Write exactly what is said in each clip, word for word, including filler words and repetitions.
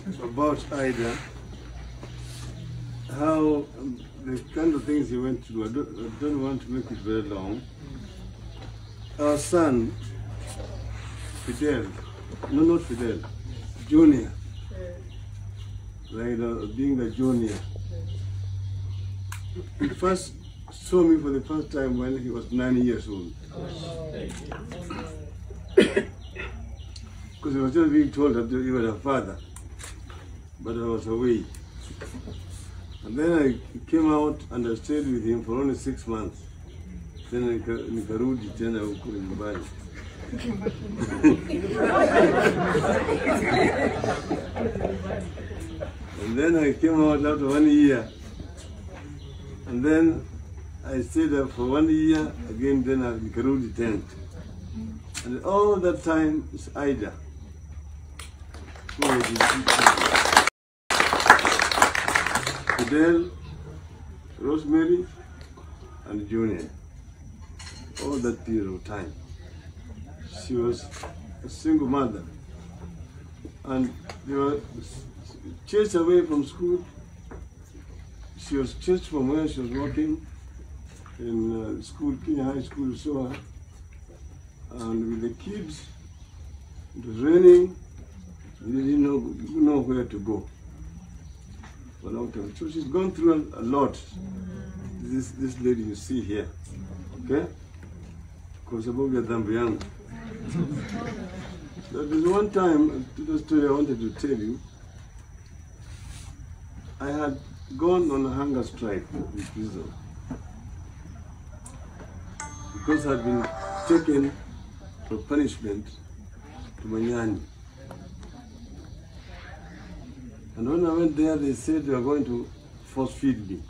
about Ida, how um, the kind of things he went through. I don't, I don't want to make it very long. Our son, Fidel, no, not Fidel, Junior, Raila Odinga Junior He first saw me for the first time when he was nine years old. Because he was just being told that he was a father, but I was away. And then I came out and I stayed with him for only six months. Then nikarudi tena huko nyumbani. And then I came out after one year. And then I stayed there for one year again, then I nikarudi tena. And all that time is Ida. Fidel, Rosemary, and Junior. All that period of time. She was a single mother. And they were chased away from school. She was chased from where she was working in uh, school, Kenya High School, so and with the kids, it was raining, they didn't know, didn't know where to go for a long time. So she's gone through a, a lot, this, this lady you see here, okay? Because about your damn young. There's one time, the story I wanted to tell you. I had gone on a hunger strike in prison because I'd been taken for punishment to Manyani. And when I went there, they said they were going to force feed me.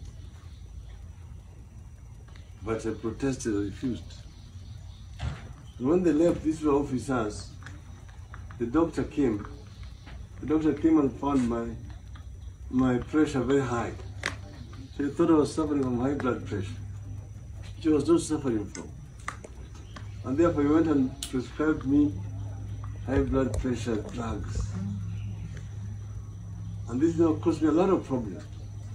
But I protested, I refused. And when they left, these were officers. The doctor came. The doctor came and found my, my pressure very high. So he thought I was suffering from high blood pressure, which I was not suffering from. And therefore he went and prescribed me high blood pressure drugs. And this now caused me a lot of problems.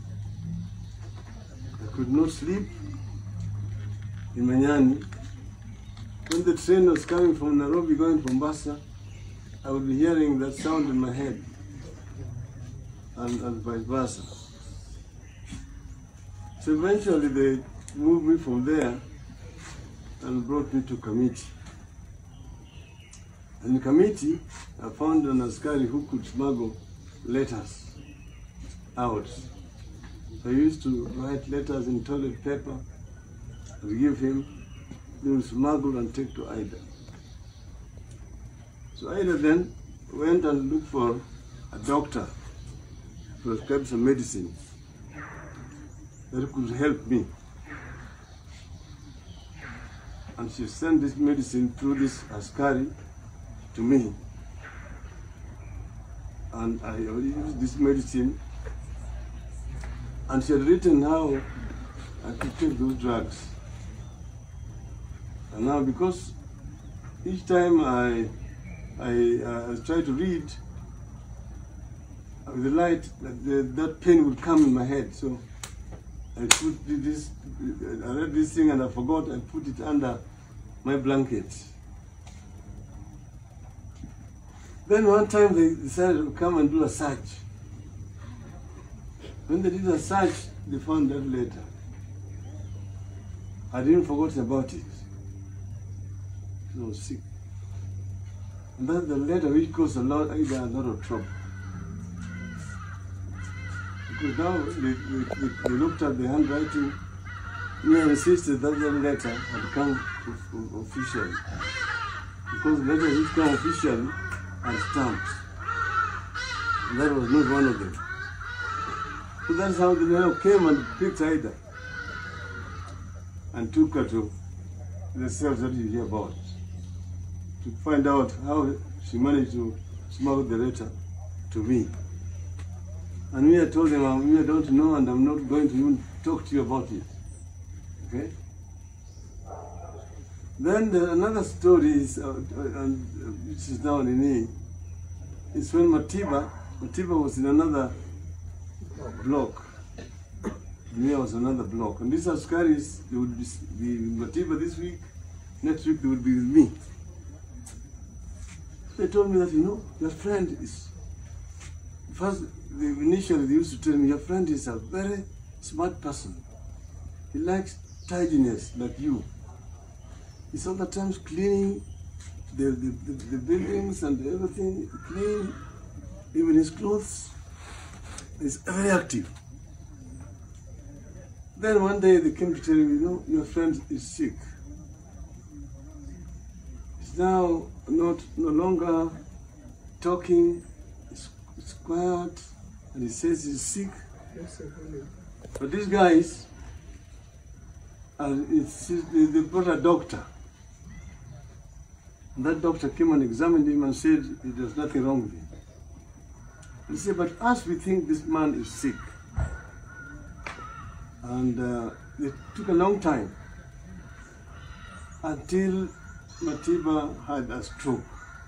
I could not sleep in Manyani. When the train was coming from Nairobi going from Mombasa, I would be hearing that sound in my head, and, and vice versa. So eventually they moved me from there and brought me to committee. And in committee, I found an askari who could smuggle letters out. So I used to write letters in toilet paper and give him. They would smuggle and take to Ida. So Ida then went and looked for a doctor to prescribe some medicine that could help me. And she sent this medicine through this askari to me. And I used this medicine, and she had written how I could take those drugs. And now, because each time I, I uh, try to read with the light, the, that pain would come in my head. So I put this, I read this thing and I forgot, I put it under my blanket. Then one time they decided to come and do a search. When they did a search, they found that letter. I didn't forget about it. I was sick. And that's the letter which caused a lot, a lot of trouble. Because now they, they, they looked at the handwriting, and I insisted that the letter had come officially. Because the letter which came officially and stamped. And that was not one of them. So that's how the letter came and picked Ida and took her to the cells that you hear about, to find out how she managed to smuggle the letter to me. And me, I told them, I don't know, and I'm not going to even talk to you about it. Okay? Then the, another story is, uh, uh, which is now in me, is when Matiba Matiba was in another block. Mia was another block. And these Askaris, they would be, be in Matiba this week, next week they would be with me. So they told me that, you know, your friend is, first, they, initially they used to tell me, your friend is a very smart person. He likes tidiness like you. He's all the time cleaning the, the, the, the buildings and everything, clean, even his clothes. He's very active. Then one day they came to tell me, you know, your friend is sick. He's now not no longer talking, it's, it's quiet, and he says he's sick. But these guys, and it's, they, they brought a doctor. And that doctor came and examined him and said there's nothing wrong with him. He said, but us, we think this man is sick. And uh, it took a long time until Matiba had a stroke.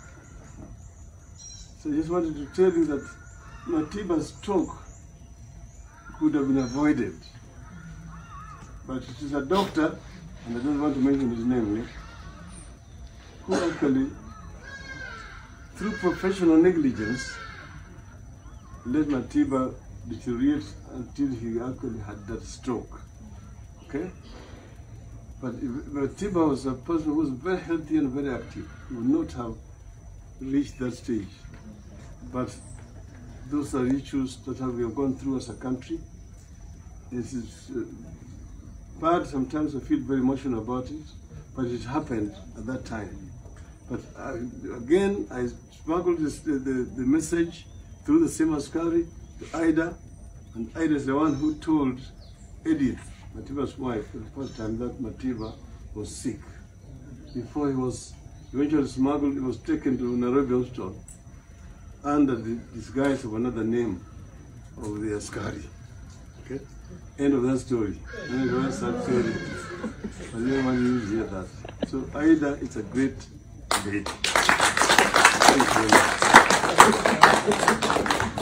So I just wanted to tell you that Matiba's stroke could have been avoided. But it is a doctor, and I don't want to mention his name here, who actually, through professional negligence, let Matiba deteriorate until he actually had that stroke. Okay? But if Matiba was a person who was very healthy and very active, he would not have reached that stage. But those are issues that we have gone through as a country. It is uh, bad, sometimes I feel very emotional about it, but it happened at that time. But I, again, I smuggled this, the, the, the message through the same askari to Ida, and Ida is the one who told Edith, Matiba's wife, for the first time that Matiba was sick. Before he was eventually smuggled, he was taken to Nairobi hospital under the disguise of another name of the askari. Okay? End of that story. End of that sad story. But anyone used to hear that. So Ida, it's a great day. Thank you very much.